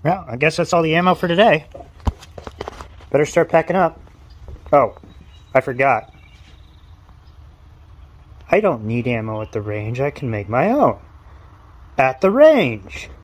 Well, I guess that's all the ammo for today. Better start packing up. Oh, I forgot. I don't need ammo at the range. I can make my own. At the range.